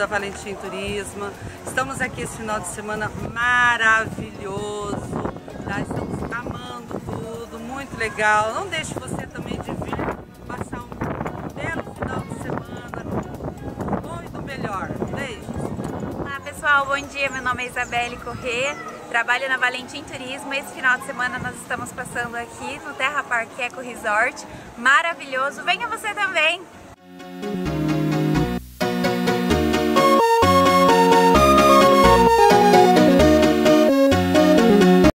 da Valentim Turismo. Estamos aqui esse final de semana maravilhoso, tá? Estamos amando tudo, muito legal. Não deixe você também de vir passar um belo final de semana, bom e do melhor. Beijos! Olá pessoal, bom dia, meu nome é Isabelle Corrêa, trabalho na Valentim Turismo. Esse final de semana nós estamos passando aqui no Terra Park Eco Resort, maravilhoso, venha você também!